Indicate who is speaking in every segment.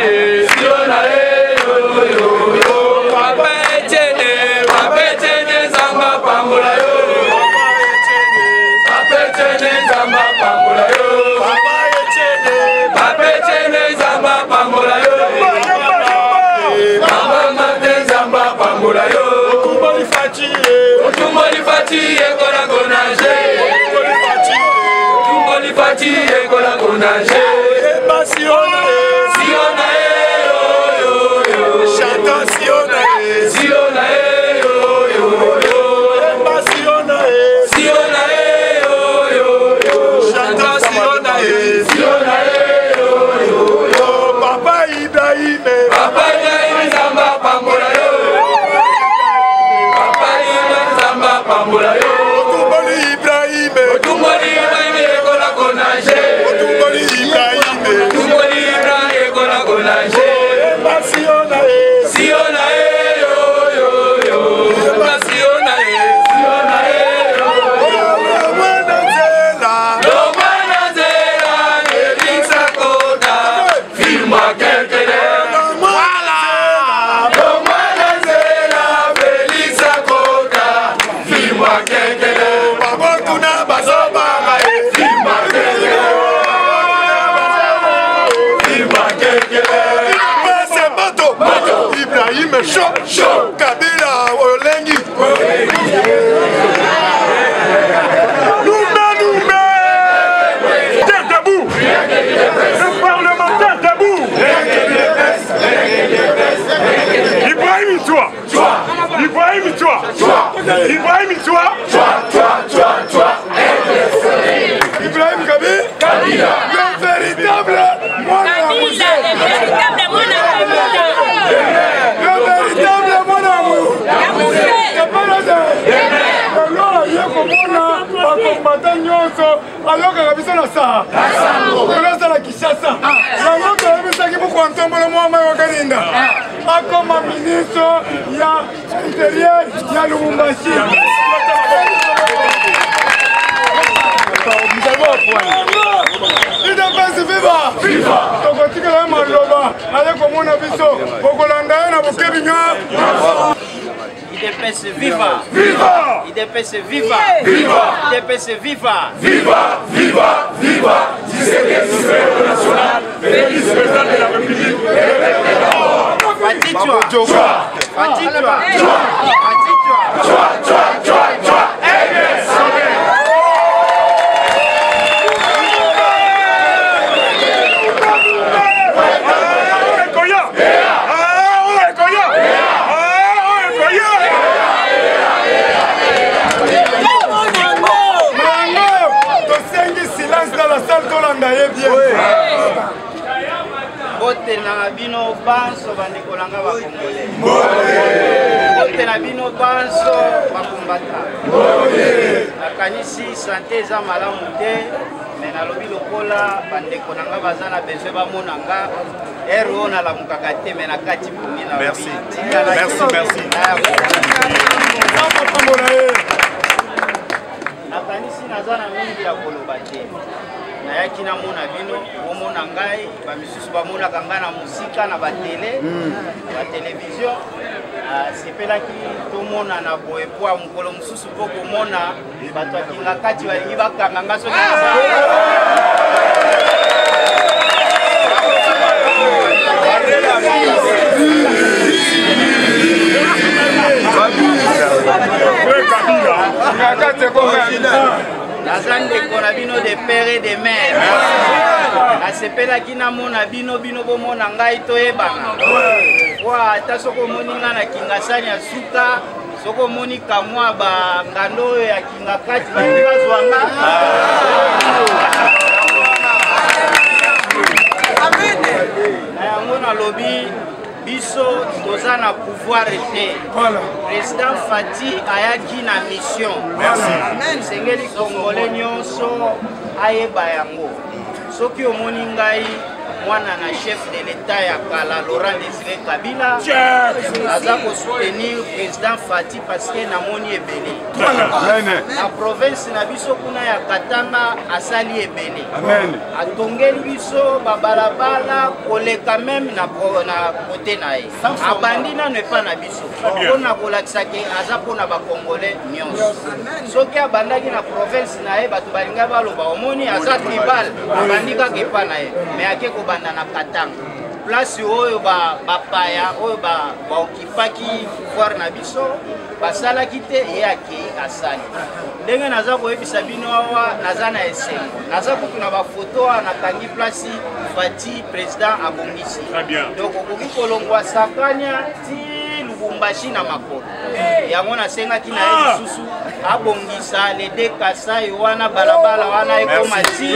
Speaker 1: IDPS viva! Viva! IDPS viva! Viva! IDPS viva! Viva! Viva! Viva! Disséquer national, vice-président de la République, bote na bino banso bandeko nanga bakongole bote na bino banso bakombata nakanisi sante eza malamu te me nalobi lokola bandeko nanga baza na besoin bamona nga ere oyo nalamukaka te me nakati pongi na nakanisi naza na mingi ya koloba te nayaki namona bino omona ngai bamisusu bamonaka ngai na musika na batelevizio sepelaki tomona na boye po ya mokolo mosusu mpo komona bato akinga kati balingi bakanga nga soki naza ndeko na bino de père et de mère nasepelaki namona bino bomona ngai toyebana po ata soki omoni ngai na kingasani ya suka soki omoni kamwa bangando oyo ya kinga kati balingi bazwanga na yango nalobi biso toza na pouvoir te. Président Fati ayaki na mission. Sengeli Congolais nyonso ayeba yango. Soki omoni ngai mwana na chef de l'état ya kala Laurent Désiré Kabila aza ko soutenir président Fati parce que namoni ebele na province na biso kuna ya Katanga asali ebele atongeli biso babalabala koleka même na côté na ye abandi nano epa na biso mpona kolakisa ke aza mpona bakongolais nyonso soki abandaki na province na ye bato balinga baloba omoni aza tribal abandi kaka epa na ye me ake kobanda na Katanga place oyo bapaya oyo baokipaki pouvoir na biso basalaki te ye akei asali ndenge naza koyebisa bino awa naza na esengo naza kutu na bafoto awa nakangi place Fati président abongisi donc okoki kolongwa Sakanya ti Lubumbashi na makolo yango nasengaki na ye lisusu abongisa lede Kasai wana balabala wana ekoma ti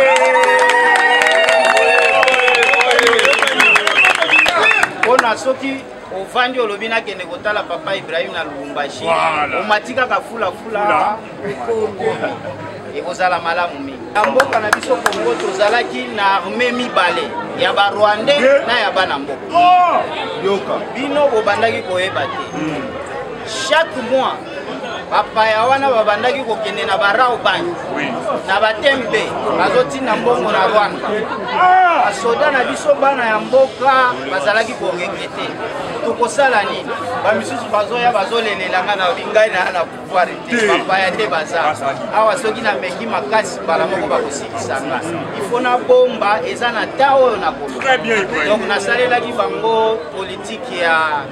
Speaker 1: mpona soki ovandi olobi nakende kotala papa Ibrahim na Lubumbashi omatika ka fulafula ekozala malamu mingi na mboka na biso Kongo tozalaki na armée mibale ya barwandais na ya bana mboka bino bobandaki koyeba te chaque mois bapaya wana babandaki kokende na barao banyi na batembe bazotinda mbongo na Rwanda basoda na biso bana ya mboka bazalaki koregrete tokosala nini bamisusu bazoya bazolelelanga na bingai na pouvoir te bapaya te baza awa soki na mengi makasi bala moko bakosilisanga ifo na bomba eza na ta oyo na kolo donc nasalelaki bango politike ya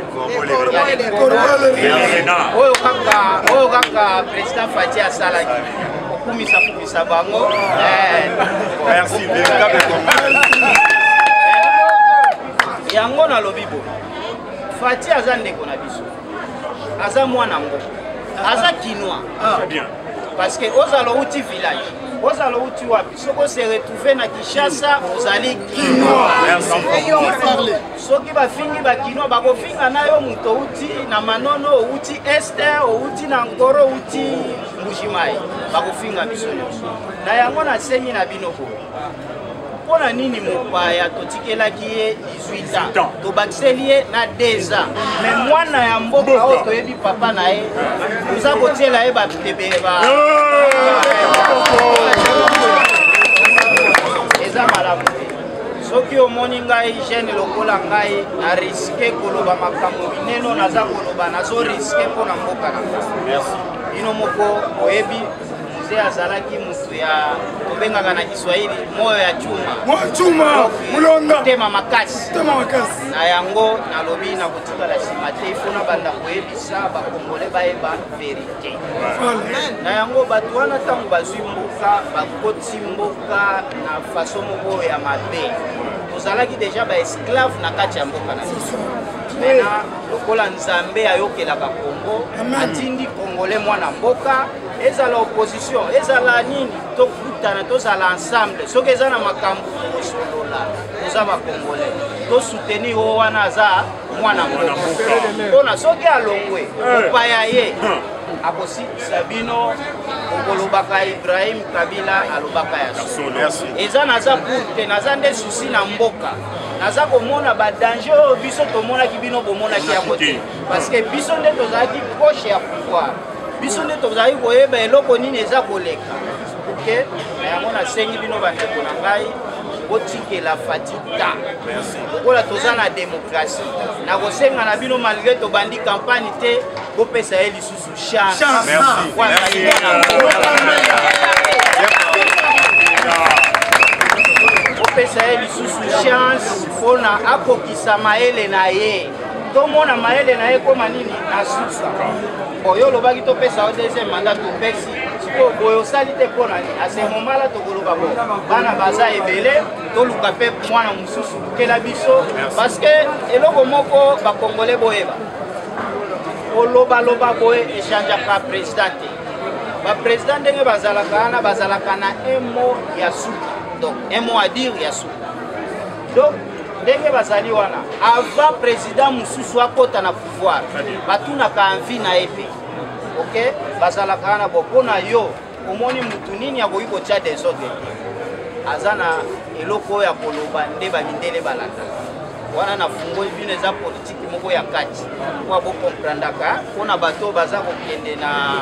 Speaker 1: oyo kaka président Fati asalaki okumisa bango
Speaker 2: merci
Speaker 1: yango na lobibo Fati aza ndeko na biso aza mwana mboka aza kinwa parce que ozalo uti village ozalo uti wapi soko se retrouver na Kinshasa ozali kinwa soki bafingi bakinwa bakofinga nayo muto uti na Manono uti este uti na Ngoro uti Mbujimayi bakofinga biso nyonso na yango nasengi na bino ko mpona nini mopaya totikelaki ye 18 ans tobakiseli ye na 2 ans mais mwana ya mboka oyo toyebi papa na ye toza kotiela ye batebele eza malamu te soki omoni ngai jeune lokola ngai na riske koloba makambo mineno naza koloba nazo riske mpona mboka na ngai bino moko oyebi azalaki mutu ya tobengaka na Kiswahili moyo ya chuma mulonda tema makasi na yango nalobi na kotikala nsima te ifo na banda koyebisa bakongole bayeba verite na yango bato wana ntango bazwi mboka bakoti mboka na faso moko ya mabe tozalaki deja baesclave na kati ya mboka na biso mena lokola Nzambe ayokelaka Kongo atindi Kongole mwana mboka ezala opposition ezala nini tokutana tozala ensemble soki eza na makambo tosolola toza bakongole tosoutenir oyo wana aza mwana mboka mpona soki alongwe opaya ye akositisa bino okolobaka Ibrahim Kabila alobaka ya so eza naza pour te naza nde susi na mboka naza komona badanger oyo biso tomonaki bino bomonaki yango te parce que biso nde tozalaki proche ya pouvoir biso nde tozalaki koyeba eloko nini eza koleka ok na yango nasengi bino bandeko na ngai botikela Fati ta lokola toza na démocratie nakosenga na bino malgré tobandi campagne te bopesa ye lisusu chance bopesa ye lisusu chance mpona akokisa mayele na ye tomona mayele na ye koma nini na susa oyo olobaki topesa yo deuxième mandat topesi sikoyo boye osali te mpona nini ase momala tokoloba bo bana baza ebele toluka mpe mwana mosusu lukela biso parce que eloko moko bakongole boyeba olobaloba boye echangeaka président te baprésident ndenge bazalaka wana bazalaka na un mot ya suka donc un mot à dire ya suka donc ndenge bazali wana avant président mosusu akota na pouvoir batunaka envie na ye mpe ok bazalaka wana bo mpona yo omoni mutu nini akoki kotia desordre azana eloko ya koloba nde bamindele balanda wana na fungo bino eza politique moko ya kati kwa bo comprendaka pona bato baza kokende na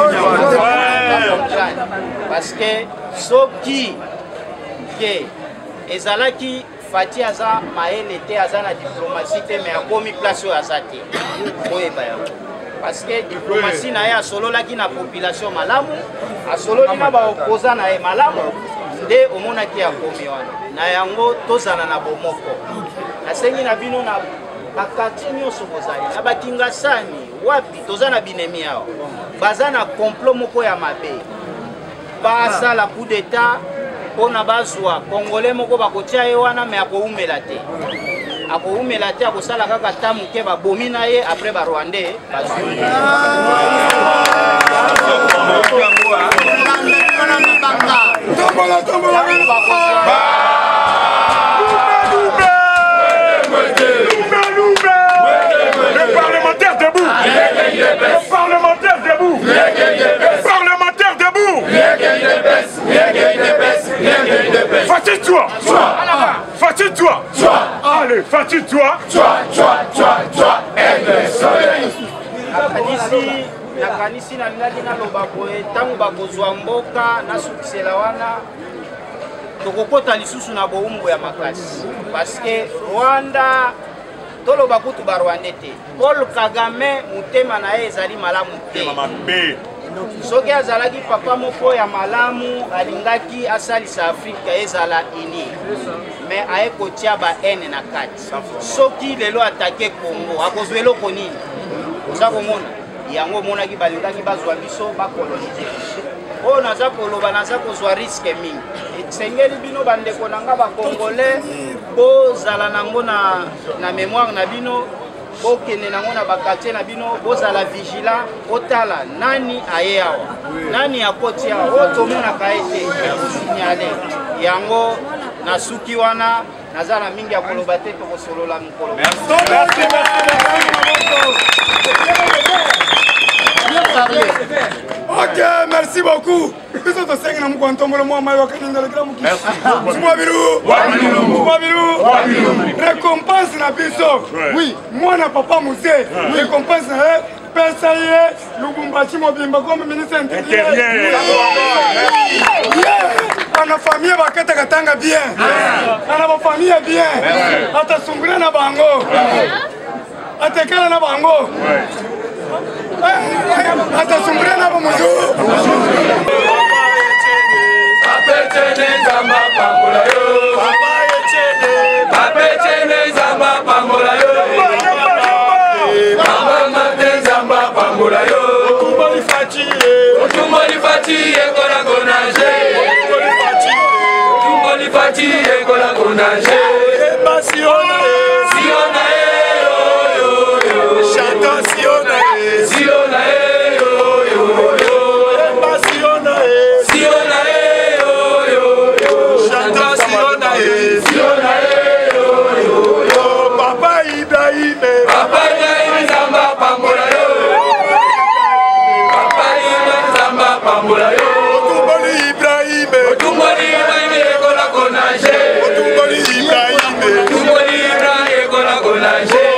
Speaker 1: parce que soki ke ezalaki Fati aza maele te aza na diplomatie te mais akomi place oyo aza te boyeba yango parce que diplomatie na ye asololaki na population malamu asololi na baopposa na ye malamu nde omonaki akomi wana na yango tozala na bomoko nasengi na bino na bakartier nyonso bozali na bakingasani wapi toza na binemi awa baza na complot moko ya mabe basala coup d'état mpona bazwa congolais moko bakotia ye wana me akoumela te akosala kaka ta moke babomi na ye apres barwandais bazwi
Speaker 2: Le parlementaire debout. Le parlementaire debout. Le parlementaire debout. Fatigue-toi. Fatigue-toi. Allez, fatigue-toi.
Speaker 1: nakanisi na ndaki naloba boye ntango bakozwa mboka nasukisela wana tokokota lisusu na boumbu ya makasi parce que Rwanda toloba kutu barwande te Paul Kagame mutema na ye ezali malamu te soki azalaki papa moko ya malamu alingaki asalisa Afrika ezala ini mais aye kotia ba ene na kati soki lelo atake Congo akozwa eloko nini oza komona yango omonaki balingaki bazwa biso bakolonize oyo naza koloba naza kozwa riske mingi esengeli bino bandeko na nga bakongolais bozala nango na mémoire na bino bokende nango na bakartier na bino bozala vigilant otala nani aye awa nani akoti awa oyo tomonaka ye te signale yango nasuki wana naza na mingi ya koloba te tokosolola mokolo.
Speaker 3: Ok, merci beaucoup. Nous sommes tous en train de tomber moi maillot quand nous allons récompense na biso. Oui, moi na papa musée. Récompense na pesa ye Lubumbashi mobimba comme ministre intérieur. Ana famille bakata katanga bien. Ana ba famille bien. Ata sungula na bango. Atekala na bango. Attention, Brianna, bonjour.
Speaker 4: Ibrahim,